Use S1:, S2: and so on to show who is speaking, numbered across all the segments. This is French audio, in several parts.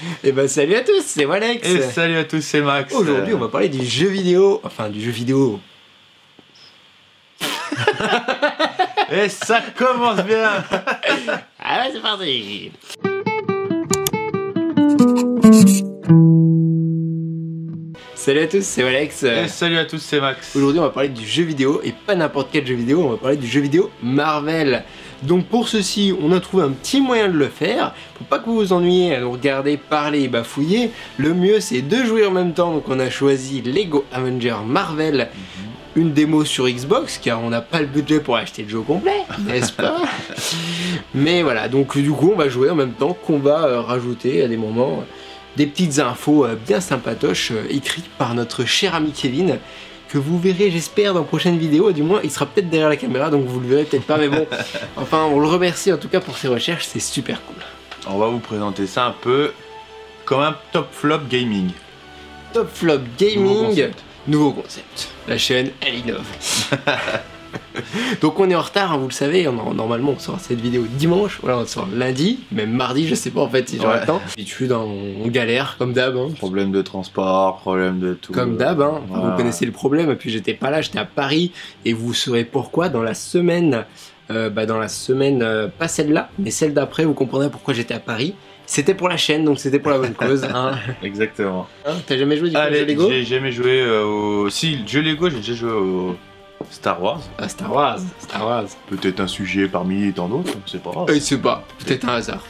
S1: Et bah salut à tous, c'est Walex.
S2: Et salut à tous, c'est Max.
S1: Aujourd'hui on va parler du jeu vidéo, enfin du jeu vidéo.
S2: Et ça commence bien.
S1: Ah ouais, c'est parti. Salut à tous, c'est Walex.
S2: Et salut à tous, c'est Max.
S1: Aujourd'hui on va parler du jeu vidéo, et pas n'importe quel jeu vidéo, on va parler du jeu vidéo Marvel. Donc pour ceci, on a trouvé un petit moyen de le faire. Pour pas que vous vous ennuyiez à nous regarder, parler et bafouiller, le mieux c'est de jouer en même temps. Donc on a choisi Lego Avengers Marvel, une démo sur Xbox, car on n'a pas le budget pour acheter le jeu complet, n'est-ce pas? Mais voilà, donc du coup on va jouer en même temps qu'on va rajouter à des moments des petites infos bien sympatoches écrites par notre cher ami Kevin, que vous verrez j'espère dans prochaine vidéo, du moins il sera peut-être derrière la caméra donc vous le verrez peut-être pas, mais bon, enfin on le remercie en tout cas pour ses recherches, c'est super cool.
S2: On va vous présenter ça un peu comme un top flop gaming.
S1: Top flop gaming, nouveau concept. La chaîne elle innove. Donc on est en retard, hein, vous le savez, normalement on sort cette vidéo dimanche, voilà on sort lundi, même mardi, je sais pas en fait si j'aurai le temps. D'habitude on galère comme d'hab. Hein.
S2: Problème de transport, problème de tout.
S1: Comme d'hab, hein.
S2: Voilà.
S1: Vous connaissez le problème, et puis j'étais pas là, j'étais à Paris, et vous saurez pourquoi dans la semaine, pas celle-là, mais celle d'après, vous comprendrez pourquoi j'étais à Paris. C'était pour la chaîne, donc c'était pour la bonne cause. Hein.
S2: Exactement.
S1: Hein, t'as jamais joué du jeu Lego?
S2: J'ai jamais joué au... Si, le jeu Lego, j'ai déjà joué au Star Wars.
S1: Ah, Star Wars.
S2: Peut-être un sujet parmi tant d'autres, je sais pas.
S1: C'est pas, peut-être un hasard.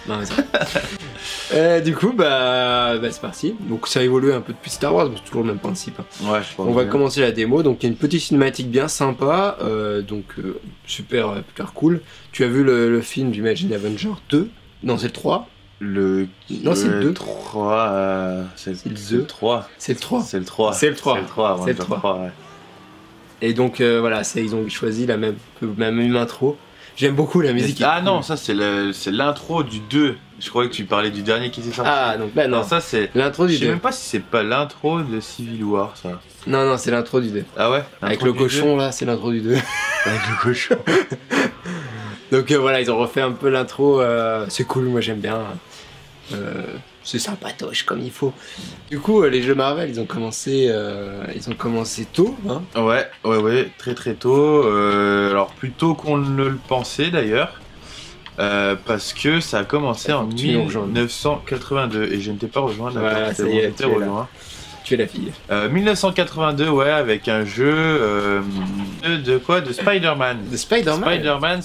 S1: Du coup, c'est parti. Donc ça a évolué un peu depuis Star Wars, mais c'est toujours le même principe.
S2: Ouais, je pense.
S1: On va commencer la démo, donc il y a une petite cinématique bien sympa, super cool. Tu as vu le film du Imagine Avenger 2? Non, c'est le 3. Non, c'est le 2.
S2: 3, c'est le 3.
S1: C'est le 3.
S2: C'est le 3.
S1: C'est le 3.
S2: C'est le 3,
S1: C'est le 3.
S2: Ouais.
S1: Et donc voilà, ils ont choisi la même intro. J'aime beaucoup la musique.
S2: Ah non, ça c'est l'intro du 2. Je croyais que tu parlais du dernier qui s'est sorti.
S1: Ah donc bah non,
S2: ça c'est
S1: l'intro du 2.
S2: Je sais même pas si c'est pas l'intro de Civil War ça.
S1: Non, c'est l'intro du 2.
S2: Ah ouais?
S1: Avec le cochon là, c'est l'intro du 2.
S2: Avec le cochon.
S1: Donc voilà, ils ont refait un peu l'intro, c'est cool, moi j'aime bien. C'est sympatoche comme il faut. Du coup, les jeux Marvel, ils ont commencé tôt. Hein.
S2: Ouais, très tôt. Alors plus tôt qu'on ne le pensait d'ailleurs. Parce que ça a commencé en 1982 et je ne t'ai pas rejoint.
S1: Voilà, ça y est, tu es la fille.
S2: 1982, ouais, avec un jeu de Spider-Man.
S1: De Spider-Man.
S2: Spider-Man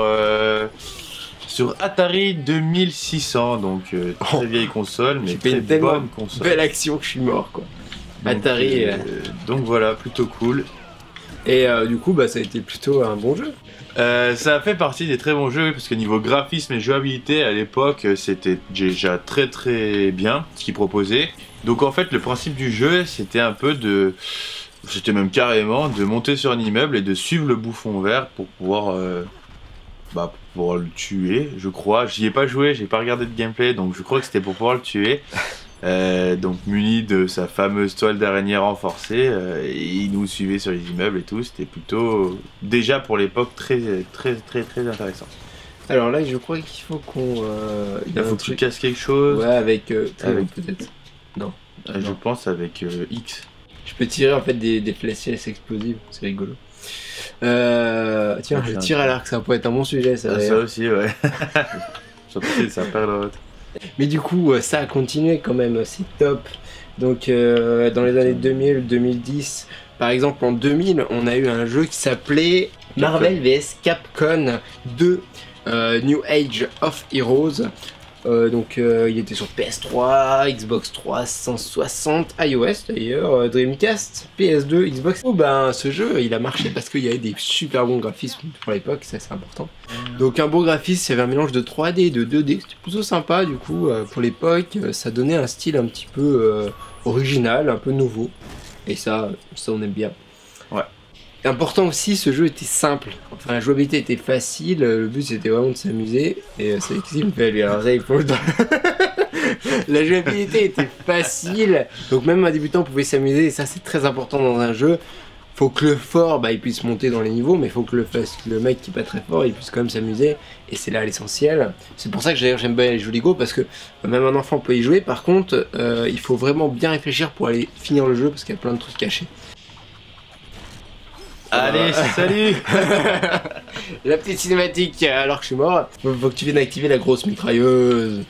S2: sur Atari 2600, donc très vieille console, mais très bonne console.
S1: Belle action que je suis mort quoi.
S2: Donc,
S1: Atari.
S2: Donc voilà, plutôt cool.
S1: Et du coup, ça a été plutôt un bon jeu.
S2: Ça a fait partie des très bons jeux, parce que niveau graphisme et jouabilité, à l'époque, c'était déjà très bien ce qu'ils proposaient. Donc en fait, le principe du jeu, c'était un peu c'était même carrément de monter sur un immeuble et de suivre le bouffon vert pour pouvoir le tuer, je crois. J'y ai pas joué, j'ai pas regardé de gameplay, donc je crois que c'était pour pouvoir le tuer. Donc muni de sa fameuse toile d'araignée renforcée, il nous suivait sur les immeubles et tout. C'était plutôt, déjà pour l'époque, très intéressant.
S1: Alors là, je crois qu'il faut qu'on...
S2: il faut que tu casses quelque chose.
S1: Ouais, avec peut-être. Non.
S2: Je pense avec X.
S1: Je peux tirer en fait des flèches explosives, c'est rigolo. Tiens, je tire à l'arc, ça pourrait être un bon sujet ça.
S2: Ça aussi, ouais. Ça perd l'autre.
S1: Mais du coup, ça a continué quand même, c'est top. Donc dans les années 2000-2010, par exemple en 2000, on a eu un jeu qui s'appelait Marvel vs Capcom 2 New Age of Heroes. Il était sur PS3, Xbox 360, iOS d'ailleurs, Dreamcast, PS2, Xbox. Ce jeu il a marché parce qu'il y avait des super bons graphismes pour l'époque, ça c'est important. Donc un beau graphisme, il y avait un mélange de 3D et de 2D, c'était plutôt sympa du coup pour l'époque, ça donnait un style un petit peu original, un peu nouveau. Et ça on aime bien. Ouais. Important aussi, ce jeu était simple, enfin la jouabilité était facile, le but c'était vraiment de s'amuser, et c'est ce qu'il me fait lui, alors ça il faut... La jouabilité était facile, donc même un débutant pouvait s'amuser, et ça c'est très important dans un jeu. faut que le fort, bah, il puisse monter dans les niveaux, mais il faut que le mec qui est pas très fort, il puisse quand même s'amuser. Et c'est là l'essentiel. C'est pour ça que j'aime bien les jeux Lego, parce que même un enfant peut y jouer. Par contre, il faut vraiment bien réfléchir pour aller finir le jeu, parce qu'il y a plein de trucs cachés.
S2: Allez, salut.
S1: La petite cinématique alors que je suis mort. Faut que tu viennes activer la grosse mitrailleuse.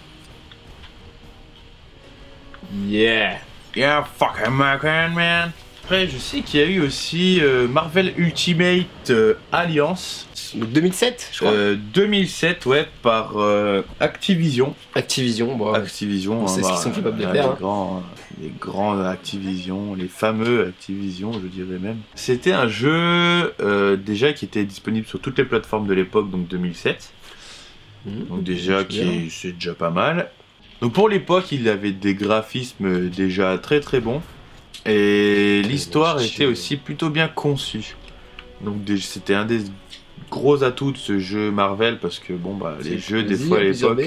S1: Yeah.
S2: Yeah, fucking man. Après, je sais qu'il y a eu aussi Marvel Ultimate Alliance.
S1: 2007, je crois.
S2: 2007, ouais, par Activision.
S1: Activision, bon.
S2: Activision,
S1: c'est ce qu'ils sont capables de faire.
S2: Les grands Activision, les fameux Activision, je dirais même. C'était un jeu déjà qui était disponible sur toutes les plateformes de l'époque, donc 2007. Donc déjà, c'est déjà pas mal. Donc pour l'époque, il avait des graphismes déjà très très bons. Et l'histoire était aussi plutôt bien conçue. Donc c'était un des gros atouts de ce jeu Marvel, parce que bon bah les jeux des fois à l'époque...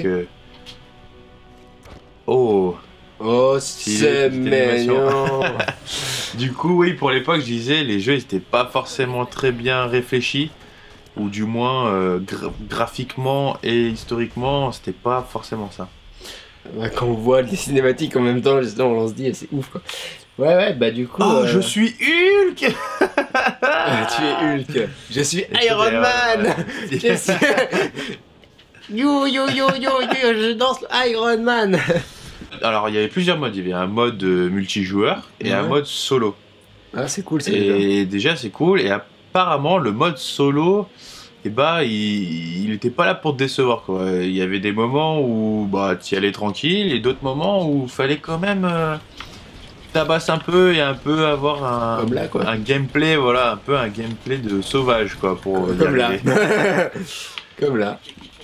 S2: Oh,
S1: c'est mignon.
S2: Du coup oui, pour l'époque je disais, les jeux n'étaient pas forcément très bien réfléchis, ou du moins graphiquement et historiquement c'était pas forcément ça.
S1: Quand on voit les cinématiques en même temps, justement, on se dit c'est ouf quoi. Ouais, bah du coup...
S2: je suis Hulk.
S1: Tu es Hulk. Je suis Iron Man. Yo, je danse Iron Man.
S2: Alors il y avait plusieurs modes, il y avait un mode multijoueur et un mode solo.
S1: Ah c'est cool,
S2: et déjà c'est cool, et apparemment le mode solo, et bah il était pas là pour te décevoir quoi. Il y avait des moments où bah tu y allais tranquille, et d'autres moments où fallait quand même tabasser un peu et un peu avoir un gameplay, voilà, un peu un gameplay de sauvage quoi, pour
S1: comme là. Comme là.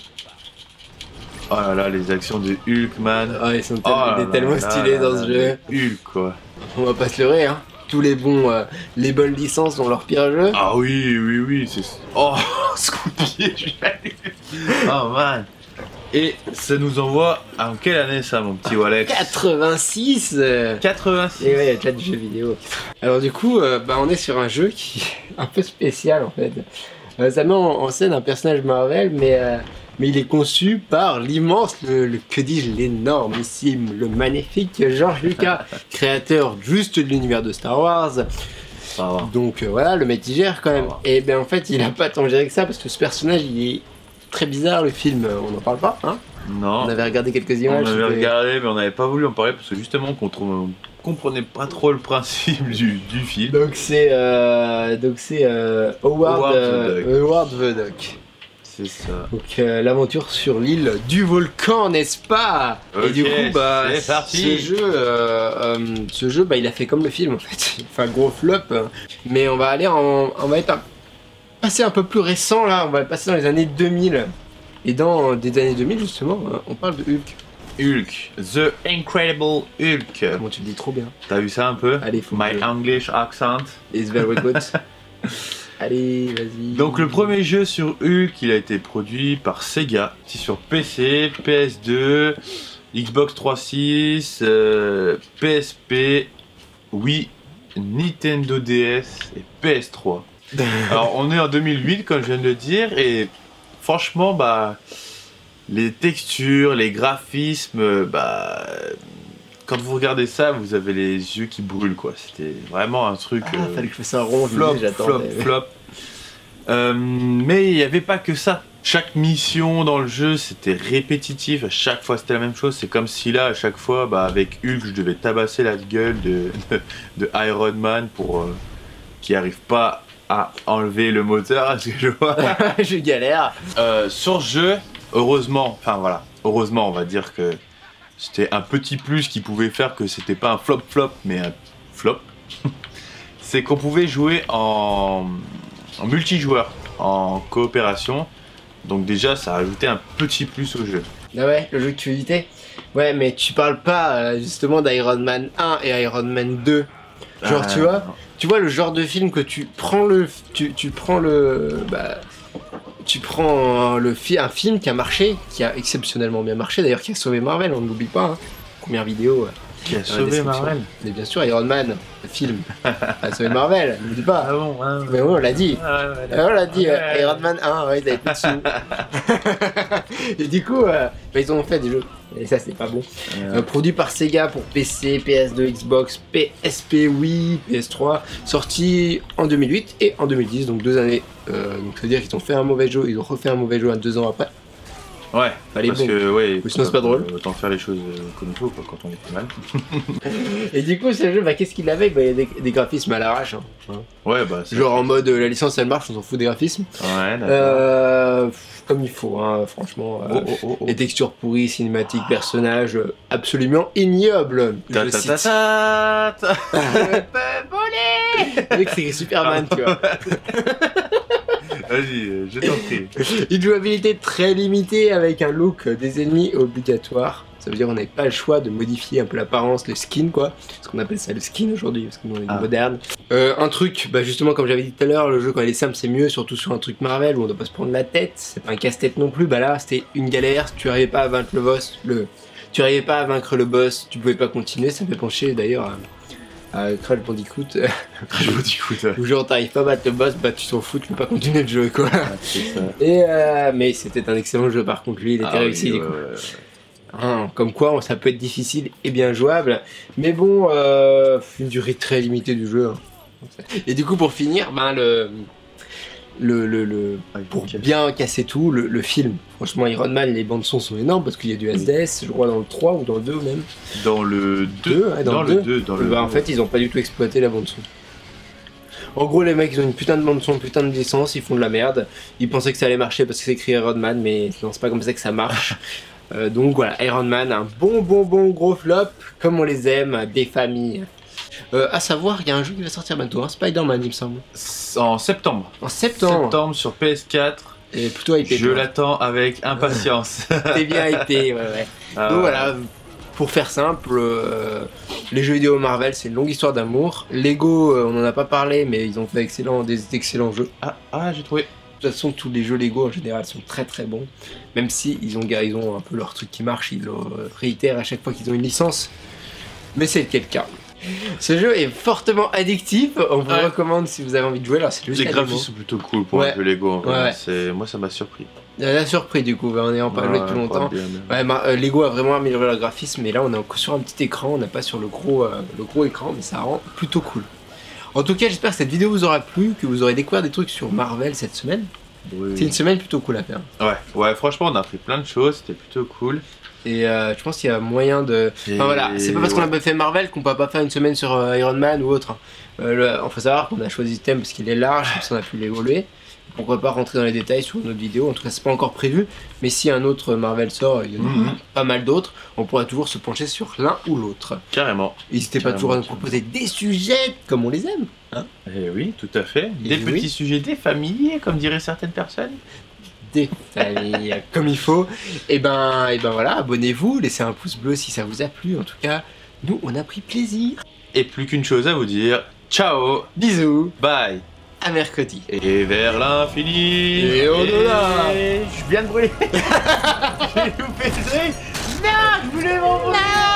S2: Oh là là, les actions de Hulk, man.
S1: Oh, il est tellement stylé dans ce jeu.
S2: Hulk quoi.
S1: On va pas se leurrer hein. Tous les bonnes licences ont leur pire jeu.
S2: Ah oui, c'est... Oh, Scooby, je suis allé. Oh man. Et ça nous envoie en quelle année ça, mon petit Walex?
S1: 86.
S2: 86.
S1: Et ouais, il y a déjà du jeu vidéo. Alors du coup, on est sur un jeu qui est un peu spécial en fait. Ça met en scène un personnage Marvel, mais il est conçu par l'immense, que dis-je, l'énormissime, le magnifique George Lucas, créateur juste de l'univers de Star Wars. Donc voilà, le mec il gère quand même. Et bien en fait, il a pas tant géré que ça, parce que ce personnage il est très bizarre, le film, on n'en parle pas, hein.
S2: Non.
S1: On avait regardé quelques images.
S2: On avait regardé, mais on n'avait pas voulu en parler, parce que justement, on comprenait pas trop le principe du film.
S1: Donc c'est Howard the Duck.
S2: C'est ça.
S1: Donc l'aventure sur l'île du volcan, n'est-ce pas?
S2: Okay,
S1: et du coup,
S2: c'est parti.
S1: ce jeu, il a fait comme le film en fait. Il fait un gros flop. Mais on va être passer un peu plus récent là. On va passer dans les années 2000. Et dans des années 2000 justement, on parle de Hulk.
S2: Hulk, The Incredible Hulk.
S1: Comment tu le dis trop bien.
S2: T'as vu ça un peu?
S1: Allez, faut
S2: My English accent.
S1: Is very good. Allez, vas-y.
S2: Donc le premier jeu sur Hulk, il a été produit par Sega. C'est sur PC, PS2, Xbox 360, PSP, Wii, Nintendo DS et PS3. Alors on est en 2008 comme je viens de le dire, et franchement les textures, les graphismes, quand vous regardez ça, vous avez les yeux qui brûlent quoi. C'était vraiment un truc.
S1: Fallait que je fasse un rond.
S2: Flop. Mais il n'y avait pas que ça. Chaque mission dans le jeu, c'était répétitif. À chaque fois, c'était la même chose. C'est comme si là, à chaque fois, avec Hulk, je devais tabasser la gueule de Iron Man pour qui arrive pas à enlever le moteur. Est-ce que je vois?
S1: Je galère.
S2: Sur ce jeu, heureusement, on va dire que c'était un petit plus qui pouvait faire que c'était pas un flop, mais un flop. C'est qu'on pouvait jouer en multijoueur, en coopération. Donc déjà, ça a ajouté un petit plus au jeu.
S1: Ah ouais, le jeu que tu évitais. Ouais, mais tu parles pas justement d'Iron Man 1 et Iron Man 2. Genre, tu vois le genre de film que tu prends un film qui a marché, qui a exceptionnellement bien marché, d'ailleurs qui a sauvé Marvel, on ne l'oublie pas, hein. Première vidéo
S2: Qui a
S1: dans la
S2: sauvé
S1: description.
S2: Marvel.
S1: Mais bien sûr, Iron Man, le film, a sauvé Marvel, ne dis pas.
S2: Ah bon, hein.
S1: Mais oui, on l'a dit. On l'a dit,
S2: Ouais.
S1: Iron Man 1, ouais, ils avaient plus de sous. Et du coup, bah, ils ont fait des jeux. Et ça, c'est pas bon. Produit par Sega pour PC, PS2, Xbox, PSP, Wii, PS3. Sorti en 2008 et en 2010, donc 2 années. Donc ça veut dire qu'ils ont fait un mauvais jeu, ils ont refait un mauvais jeu 2 ans après.
S2: Ouais,
S1: Fallait
S2: parce
S1: bon.
S2: que ouais,
S1: Ou sinon, c'est pas drôle.
S2: Autant faire les choses comme il faut quoi, quand on est pas mal.
S1: Et du coup, ce jeu, bah, qu'est-ce qu'il avait? Bah, il y a des graphismes à l'arrache. Hein.
S2: Ouais, bah c'est.
S1: Genre en mode la licence elle marche, on s'en fout des graphismes.
S2: Ouais, d'accord.
S1: Comme il faut, hein, franchement.
S2: Oh.
S1: Les textures pourries, cinématiques, personnages absolument ignobles.
S2: Ta
S1: Je
S2: ta
S1: cite.
S2: ta ta.
S1: Le mec, c'est Superman, tu vois.
S2: Vas-y, je t'en prie.
S1: Une jouabilité très limitée avec un look des ennemis obligatoire. Ça veut dire qu'on n'avait pas le choix de modifier un peu l'apparence, le skin quoi. Parce qu'on appelle ça le skin aujourd'hui, parce que nous on est moderne. Un truc, bah justement comme j'avais dit tout à l'heure, le jeu quand il est simple c'est mieux, surtout sur un truc Marvel où on doit pas se prendre la tête. C'est pas un casse-tête non plus, bah là c'était une galère, tu arrivais pas à vaincre le boss, tu pouvais pas continuer, ça me fait pencher d'ailleurs à Crash Bandicoot.
S2: Je vous dis, écoute.
S1: Où genre t'arrives pas à battre le boss, bah tu t'en fous, tu peux pas continuer le jeu quoi.
S2: C'est ça.
S1: Et mais c'était un excellent jeu par contre, lui il était réussi du coup. Hein, comme quoi ça peut être difficile et bien jouable, mais bon, une durée très limitée du jeu. Hein. Et du coup pour finir, ben pour bien casser tout, le film. Franchement Iron Man, les bandes son sont énormes parce qu'il y a du SDS, je crois dans le 3 ou dans le 2 même.
S2: Dans le 2,
S1: ouais,
S2: dans le 2, dans le
S1: bah,
S2: 2.
S1: en fait ils ont pas du tout exploité la bande son. En gros les mecs ils ont une putain de bande son, putain de licence, ils font de la merde. Ils pensaient que ça allait marcher parce que c'est écrit Iron Man, mais non c'est pas comme ça que ça marche. Donc voilà, Iron Man, un bon gros flop, comme on les aime, des familles. À savoir, il y a un jeu qui va sortir bientôt, hein, Spider-Man il me semble.
S2: En septembre.
S1: En septembre.
S2: Sur PS4.
S1: Et plutôt hypé.
S2: Je l'attends avec impatience.
S1: T'es bien hypé, ouais. Donc voilà, pour faire simple, les jeux vidéo Marvel c'est une longue histoire d'amour. Lego, on en a pas parlé, mais ils ont fait des excellents jeux.
S2: J'ai trouvé.
S1: De toute façon, tous les jeux Lego en général sont très bons. Même si ils ont un peu leur truc qui marche, ils le réitèrent à chaque fois qu'ils ont une licence. Mais c'est le cas. Ce jeu est fortement addictif, on vous le recommande si vous avez envie de jouer. Alors, c'est juste
S2: les graphismes sont plutôt cool pour un jeu Lego. Moi ça m'a surpris.
S1: La surpris du coup, en n'ayant pas joué depuis longtemps. Lego a vraiment amélioré leur graphisme, mais là on est sur un petit écran, on n'a pas sur le gros écran, mais ça rend plutôt cool. En tout cas, j'espère que cette vidéo vous aura plu, que vous aurez découvert des trucs sur Marvel cette semaine.
S2: Oui.
S1: C'est une semaine plutôt cool à faire.
S2: Ouais, franchement, on a appris plein de choses, c'était plutôt cool.
S1: Et je pense qu'il y a moyen de. Enfin voilà, c'est pas parce qu'on a pas fait Marvel qu'on peut pas faire une semaine sur Iron Man ou autre. Faut savoir qu'on a choisi ce thème parce qu'il est large, comme ça on a pu l'évoluer. Pourquoi pas rentrer dans les détails sur une autre vidéo, en tout cas c'est pas encore prévu, mais si un autre Marvel sort, il y en a pas mal d'autres, on pourra toujours se pencher sur l'un ou l'autre.
S2: Carrément.
S1: N'hésitez pas toujours à nous proposer des sujets comme on les aime. Hein,
S2: et oui, tout à fait. Des petits sujets, des familles, comme diraient certaines personnes.
S1: Des familles comme il faut. Et ben voilà, abonnez-vous, laissez un pouce bleu si ça vous a plu. En tout cas, nous on a pris plaisir.
S2: Et plus qu'une chose à vous dire, ciao,
S1: Bisous,
S2: bye.
S1: à mercredi.
S2: Et vers l'infini.
S1: Et au-delà.
S2: Je viens de brûler. J'ai loupé le truc. Non, je voulais m'envoler.